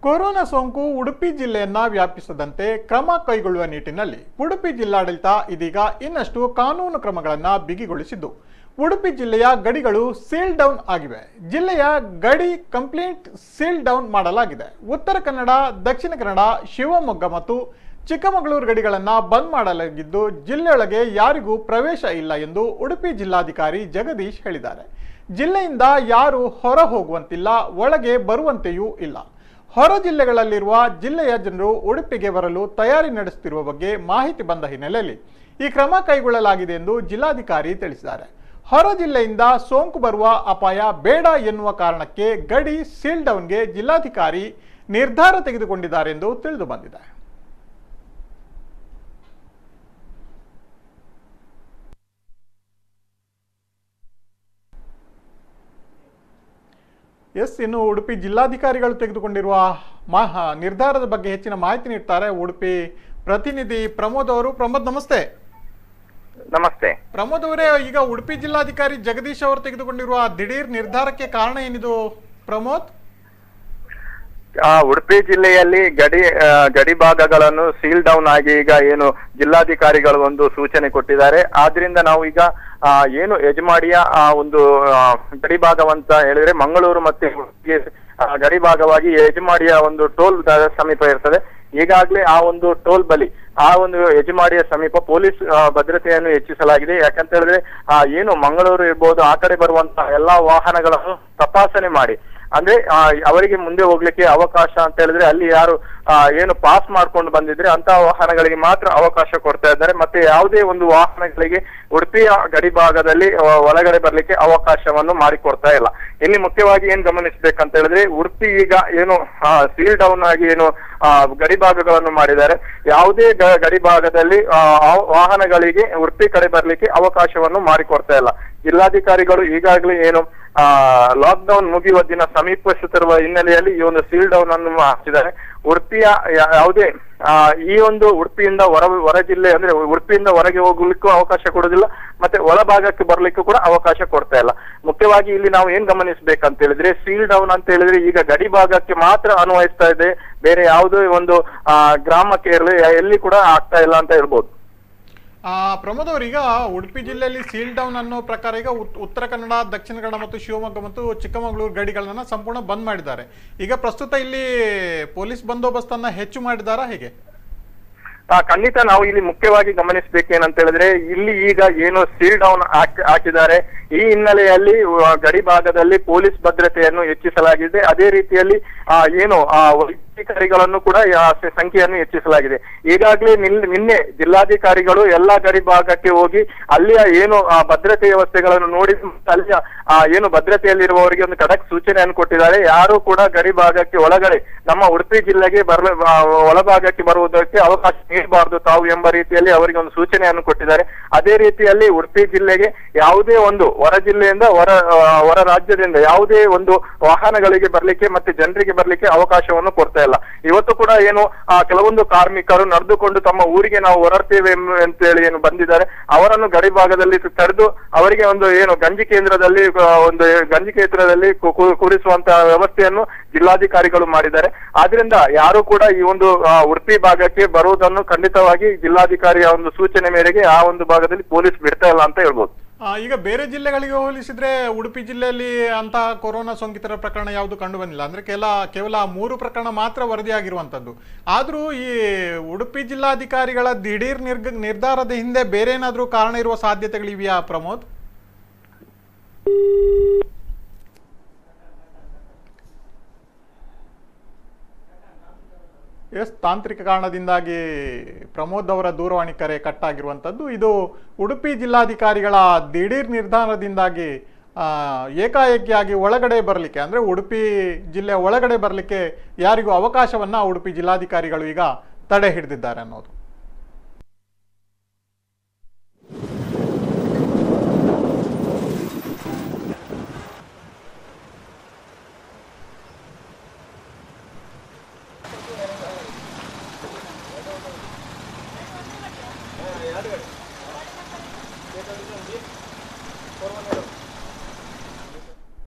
Corona ಸೋಂಕು ಉಡುಪಿ ಜಿಲ್ಲೆಯನ್ನ ವ್ಯಾಪಿಸದಂತೆ ಕ್ರಮ ಕೈಗೊಳ್ಳುವ ನಿಟ್ಟಿನಲ್ಲಿ ಉಡುಪಿ ಜಿಲ್ಲಾಡಳಿತ ಇದೀಗ ಇನ್ನಷ್ಟು ಕಾನೂನು ಕ್ರಮಗಳನ್ನು ಬಿಗಿಗೊಳಿಸಿದ್ದು ಉಡುಪಿ ಜಿಲ್ಲೆಯ ಗಡಿಗಳು ಸೀಲ್ ಡೌನ್ ಆಗಿವೆ. ಜಿಲ್ಲೆಯ ಗಡಿ ಕಂಪ್ಲೀಟ್ ಸೀಲ್ ಡೌನ್ ಮಾಡಲಾಗಿದೆ. ಉತ್ತರ ಕನ್ನಡ, ದಕ್ಷಿಣ ಕನ್ನಡ, ಶಿವಮೊಗ್ಗ ಮತ್ತು ಚಿಕ್ಕಮಗಳೂರು ಗಡಿಗಳನ್ನು ಬಂದ್ ಮಾಡಲಾಗಿದ್ದು ಜಿಲ್ಲೆಯೊಳಗೆ ಯಾರಿಗೂ ಪ್ರವೇಶ ಇಲ್ಲ ಎಂದು ಉಡುಪಿ ಜಿಲ್ಲಾಧಿಕಾರಿ ಜಗದೀಶ್ ಹೇಳಿದ್ದಾರೆ. ಜಿಲ್ಲೆಯಿಂದ ಯಾರು ಹೊರ ಹೋಗುವಂತಿಲ್ಲ, ಒಳಗೆ ಬರುವಂತೆಯೂ ಇಲ್ಲ. ಹೊರ ಜಿಲ್ಲೆಗಳಲ್ಲಿರುವ ಜಿಲ್ಲೆಯ ಜನರು ಉಡುಪಿಗೆ ಬರಲು ತಯಾರಿ ನಡೆಸುತ್ತಿರುವ ಬಗ್ಗೆ ಮಾಹಿತಿ ಬಂದ ಹಿನ್ನೆಲೆಯಲ್ಲಿ ಈ ಕ್ರಮ ಕೈಗೊಳ್ಳಲಾಗಿದೆ ಎಂದು ಜಿಲ್ಲಾಧಿಕಾರಿ ತಿಳಿಸಿದ್ದಾರೆ. ಹೊರ ಜಿಲ್ಲೆಯಿಂದ ಸೋಂಕು ಬರುವ ಅಪಾಯ ಬೇಡ ಎನ್ನುವ ಕಾರಣಕ್ಕೆ ಗಡಿ ಸೀಲ್ ಡೌನ್ಗೆ ಜಿಲ್ಲಾಧಿಕಾರಿ ನಿರ್ಧಾರ ತೆಗೆದುಕೊಂಡಿದ್ದಾರೆ ಎಂದು ತಿಳಿದು ಬಂದಿದೆ. ಇನ್ನು ಉಡುಪಿ ಜಿಲ್ಲಾಧಿಕಾರಿಗಳು ತೆಗೆದುಕೊಂಡಿರುವ ನಿರ್ಧಾರದ ಬಗ್ಗೆ ಹೆಚ್ಚಿನ ಮಾಹಿತಿ ನೀಡ್ತಾರೆ ಉಡುಪಿ ಪ್ರತಿನಿಧಿ ಪ್ರಮೋದ್ ಅವರು. ಪ್ರಮೋದ್, ನಮಸ್ತೆ. ನಮಸ್ತೆ ಪ್ರಮೋದ್ ಅವರೇ, ಈಗ ಉಡುಪಿ ಜಿಲ್ಲಾಧಿಕಾರಿ ಜಗದೀಶ್ ಅವರು ತೆಗೆದುಕೊಂಡಿರುವ ದಿಢೀರ್ ನಿರ್ಧಾರಕ್ಕೆ ಕಾರಣ ಏನಿದು ಪ್ರಮೋದ್? ಉಡುಪಿ ಜಿಲ್ಲೆಯಲ್ಲಿ ಗಡಿ ಭಾಗಗಳನ್ನು ಸೀಲ್ ಡೌನ್ ಆಗಿ ಈಗ ಏನು ಜಿಲ್ಲಾಧಿಕಾರಿಗಳು ಒಂದು ಸೂಚನೆ ಕೊಟ್ಟಿದ್ದಾರೆ. ಆದ್ರಿಂದ ನಾವು ಈಗ ಏನು ಯಜಮಾಡಿಯ ಒಂದು ಗಡಿ ಭಾಗವಂತ ಹೇಳಿದ್ರೆ ಮಂಗಳೂರು ಮತ್ತೆ ಗಡಿ ಭಾಗವಾಗಿ ಯಜಮಾಡಿಯ ಒಂದು ಟೋಲ್ ಸಮೀಪ ಇರ್ತದೆ. ಈಗಾಗಲೇ ಆ ಒಂದು ಟೋಲ್ ಬಳಿ ಆ ಒಂದು ಯಜಮಾಡಿಯ ಸಮೀಪ ಪೊಲೀಸ್ ಭದ್ರತೆಯನ್ನು ಹೆಚ್ಚಿಸಲಾಗಿದೆ. ಯಾಕಂತ ಹೇಳಿದ್ರೆ ಏನು ಮಂಗಳೂರು ಇರ್ಬೋದು, ಆ ಕಡೆ ಬರುವಂತಹ ಎಲ್ಲಾ ವಾಹನಗಳನ್ನು ತಪಾಸಣೆ ಮಾಡಿ, ಅಂದ್ರೆ ಅವರಿಗೆ ಮುಂದೆ ಹೋಗ್ಲಿಕ್ಕೆ ಅವಕಾಶ ಅಂತ ಹೇಳಿದ್ರೆ ಅಲ್ಲಿ ಯಾರು ಏನು ಪಾಸ್ ಮಾಡ್ಕೊಂಡು ಬಂದಿದ್ರೆ ಅಂತ ವಾಹನಗಳಿಗೆ ಮಾತ್ರ ಅವಕಾಶ ಕೊಡ್ತಾ ಇದ್ದಾರೆ. ಮತ್ತೆ ಯಾವುದೇ ಒಂದು ವಾಹನಗಳಿಗೆ ಉಡುಪಿಯ ಗಡಿ ಭಾಗದಲ್ಲಿ ಒಳಗಡೆ ಬರ್ಲಿಕ್ಕೆ ಅವಕಾಶವನ್ನು ಮಾಡಿಕೊಡ್ತಾ ಇಲ್ಲ. ಇಲ್ಲಿ ಮುಖ್ಯವಾಗಿ ಏನ್ ಗಮನಿಸ್ಬೇಕಂತ ಹೇಳಿದ್ರೆ ಉಡುಪಿ ಈಗ ಏನು ಸೀಲ್ ಡೌನ್ ಆಗಿ ಏನು ಗಡಿ ಭಾಗಗಳನ್ನು ಮಾಡಿದ್ದಾರೆ. ಯಾವುದೇ ಗಡಿ ಭಾಗದಲ್ಲಿ ವಾಹನಗಳಿಗೆ ಉಡುಪಿ ಕಡೆ ಬರ್ಲಿಕ್ಕೆ ಅವಕಾಶವನ್ನು ಮಾಡಿಕೊಡ್ತಾ ಇಲ್ಲ. ಜಿಲ್ಲಾಧಿಕಾರಿಗಳು ಈಗಾಗಲೇ ಏನು ಲಾಕ್ಡೌನ್ ಮುಗಿಯುವ ದಿನ ಸಮೀಪಿಸುತ್ತಿರುವ ಹಿನ್ನೆಲೆಯಲ್ಲಿ ಈ ಒಂದು ಸೀಲ್ ಡೌನ್ ಅನ್ನು ಹಾಕಿದ್ದಾರೆ. ಉಡುಪಿಯ ಯಾವುದೇ ಈ ಒಂದು ಉಡುಪಿಯಿಂದ ಹೊರ ಜಿಲ್ಲೆ ಅಂದ್ರೆ ಉಡುಪಿಯಿಂದ ಹೊರಗೆ ಹೋಗ್ಲಿಕ್ಕೂ ಅವಕಾಶ ಕೊಡುದಿಲ್ಲ, ಮತ್ತೆ ಒಳಭಾಗಕ್ಕೆ ಬರ್ಲಿಕ್ಕೂ ಕೂಡ ಅವಕಾಶ ಕೊಡ್ತಾ ಇಲ್ಲ. ಮುಖ್ಯವಾಗಿ ಇಲ್ಲಿ ನಾವು ಏನ್ ಗಮನಿಸ್ಬೇಕಂತ ಹೇಳಿದ್ರೆ ಸೀಲ್ ಡೌನ್ ಅಂತ ಹೇಳಿದ್ರೆ ಈಗ ಗಡಿ ಭಾಗಕ್ಕೆ ಮಾತ್ರ ಅನ್ವಯಿಸ್ತಾ ಇದೆ, ಬೇರೆ ಯಾವುದೇ ಒಂದು ಗ್ರಾಮಕ್ಕೆ ಇರಲಿ ಎಲ್ಲಿ ಕೂಡ ಆಗ್ತಾ ಇಲ್ಲ ಅಂತ ಹೇಳ್ಬೋದು. ಪ್ರಮೋದ್ ಅವರು, ಈಗ ಉಡುಪಿ ಜಿಲ್ಲೆಯಲ್ಲಿ ಸೀಲ್ ಡೌನ್ ಅನ್ನೋ ಪ್ರಕಾರ ಈಗ ಉತ್ತರ ಕನ್ನಡ, ದಕ್ಷಿಣ ಕನ್ನಡ ಮತ್ತು ಶಿವಮೊಗ್ಗ ಮತ್ತು ಚಿಕ್ಕಮಗಳೂರು ಗಡಿಗಳನ್ನ ಸಂಪೂರ್ಣ ಬಂದ್ ಮಾಡಿದ್ದಾರೆ. ಈಗ ಪ್ರಸ್ತುತ ಇಲ್ಲಿ ಪೊಲೀಸ್ ಬಂದೋಬಸ್ತನ್ನ ಹೆಚ್ಚು ಮಾಡಿದಾರಾ ಹೇಗೆ? ಖಂಡಿತ ನಾವು ಇಲ್ಲಿ ಮುಖ್ಯವಾಗಿ ಗಮನಿಸ್ಬೇಕೇನಂತ ಹೇಳಿದ್ರೆ ಇಲ್ಲಿ ಈಗ ಏನು ಸೀಲ್ ಡೌನ್ ಹಾಕಿದ್ದಾರೆ, ಈ ಹಿನ್ನೆಲೆಯಲ್ಲಿ ಗಡಿ ಭಾಗದಲ್ಲಿ ಪೊಲೀಸ್ ಭದ್ರತೆಯನ್ನು ಹೆಚ್ಚಿಸಲಾಗಿದೆ. ಅದೇ ರೀತಿಯಲ್ಲಿ ಏನು ವೈದ್ಯಾಧಿಕಾರಿಗಳನ್ನು ಕೂಡ ಸಂಖ್ಯೆಯನ್ನು ಹೆಚ್ಚಿಸಲಾಗಿದೆ. ಈಗಾಗಲೇ ನಿನ್ನೆ ಜಿಲ್ಲಾಧಿಕಾರಿಗಳು ಎಲ್ಲಾ ಗಡಿ ಭಾಗಕ್ಕೆ ಹೋಗಿ ಅಲ್ಲಿಯ ಏನು ಭದ್ರತೆ ವ್ಯವಸ್ಥೆಗಳನ್ನು ನೋಡಿ ಅಲ್ಲಿಯ ಏನು ಭದ್ರತೆಯಲ್ಲಿರುವವರಿಗೆ ಒಂದು ಖಡಕ್ ಸೂಚನೆಯನ್ನು ಕೊಟ್ಟಿದ್ದಾರೆ. ಯಾರು ಕೂಡ ಗಡಿ ಭಾಗಕ್ಕೆ ಒಳಗಡೆ ನಮ್ಮ ಉಡುಪಿ ಜಿಲ್ಲೆಗೆ ಒಳಭಾಗಕ್ಕೆ ಬರುವುದಕ್ಕೆ ಅವಕಾಶ ನೀಡಬಾರದು ತಾವು ಎಂಬ ರೀತಿಯಲ್ಲಿ ಅವರಿಗೆ ಒಂದು ಸೂಚನೆಯನ್ನು ಕೊಟ್ಟಿದ್ದಾರೆ. ಅದೇ ರೀತಿಯಲ್ಲಿ ಉಡುಪಿ ಜಿಲ್ಲೆಗೆ ಯಾವುದೇ ಒಂದು ಹೊರ ಜಿಲ್ಲೆಯಿಂದ ಹೊರ ರಾಜ್ಯದಿಂದ ಯಾವುದೇ ಒಂದು ವಾಹನಗಳಿಗೆ ಬರ್ಲಿಕ್ಕೆ ಮತ್ತೆ ಜನರಿಗೆ ಬರ್ಲಿಕ್ಕೆ ಅವಕಾಶವನ್ನು ಕೊಡ್ತಾ ಇಲ್ಲ. ಇವತ್ತು ಕೂಡ ಏನು ಕೆಲವೊಂದು ಕಾರ್ಮಿಕರು ನಡೆದುಕೊಂಡು ತಮ್ಮ ಊರಿಗೆ ನಾವು ಹೊರಡ್ತೇವೆ ಅಂತ ಹೇಳಿ ಏನು ಬಂದಿದ್ದಾರೆ, ಅವರನ್ನು ಗಡಿ ಭಾಗದಲ್ಲಿ ತಡೆದು ಅವರಿಗೆ ಒಂದು ಏನು ಗಂಜಿ ಕೇಂದ್ರದಲ್ಲಿ ಕೂರಿಸುವಂತಹ ವ್ಯವಸ್ಥೆಯನ್ನು ಜಿಲ್ಲಾಧಿಕಾರಿಗಳು ಮಾಡಿದ್ದಾರೆ. ಆದ್ರಿಂದ ಯಾರು ಕೂಡ ಈ ಒಂದು ಉಡುಪಿ ಭಾಗಕ್ಕೆ ಬರುವುದನ್ನು ಖಂಡಿತವಾಗಿ ಜಿಲ್ಲಾಧಿಕಾರಿಯ ಒಂದು ಸೂಚನೆ ಮೇರೆಗೆ ಆ ಒಂದು ಭಾಗದಲ್ಲಿ ಪೊಲೀಸ್ ಬಿಡ್ತಾ ಇಲ್ಲ ಅಂತ ಹೇಳ್ಬೋದು. ಈಗ ಬೇರೆ ಜಿಲ್ಲೆಗಳಿಗೆ ಹೋಲಿಸಿದ್ರೆ ಉಡುಪಿ ಜಿಲ್ಲೆಯಲ್ಲಿ ಅಂತ ಕೊರೋನಾ ಸೋಂಕಿತರ ಪ್ರಕರಣ ಯಾವುದು ಕಂಡು ಬಂದಿಲ್ಲ. ಅಂದ್ರೆ ಕೇವಲ 3 ಪ್ರಕರಣ ಮಾತ್ರ ವರದಿಯಾಗಿರುವಂತದ್ದು. ಆದ್ರೂ ಈ ಉಡುಪಿ ಜಿಲ್ಲಾಧಿಕಾರಿಗಳ ದಿಢೀರ್ ನಿರ್ಧಾರದ ಹಿಂದೆ ಬೇರೆ ಏನಾದ್ರೂ ಕಾರಣ ಇರುವ ಸಾಧ್ಯತೆಗಳಿವೆಯಾ ಪ್ರಮೋದ್? ತಾಂತ್ರಿಕ ಕಾರಣದಿಂದಾಗಿ ಪ್ರಮೋದ್ ಅವರ ದೂರವಾಣಿ ಕರೆ ಕಟ್ ಆಗಿರುವಂಥದ್ದು. ಇದು ಉಡುಪಿ ಜಿಲ್ಲಾಧಿಕಾರಿಗಳ ದಿಢೀರ್ ನಿರ್ಧಾರದಿಂದಾಗಿ ಏಕಾಏಕಿಯಾಗಿ ಒಳಗಡೆ ಬರಲಿಕ್ಕೆ, ಅಂದರೆ ಉಡುಪಿ ಜಿಲ್ಲೆ ಒಳಗಡೆ ಬರಲಿಕ್ಕೆ ಯಾರಿಗೂ ಅವಕಾಶವನ್ನು ಉಡುಪಿ ಜಿಲ್ಲಾಧಿಕಾರಿಗಳು ಈಗ ತಡೆ ಹಿಡಿದಿದ್ದಾರೆ ಅನ್ನೋದು. ಯಾರು